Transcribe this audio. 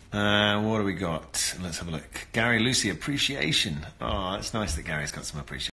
What do we got? Let's have a look. Gary Lucy, appreciation. Oh, it's nice that Gary's got some appreciation.